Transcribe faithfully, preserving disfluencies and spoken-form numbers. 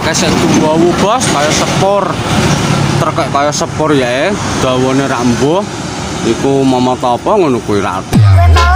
kesek tuwawu bos kaya sepur terkek kaya sepur ya dawane ra embuh iku momot apa ngono kuwi ra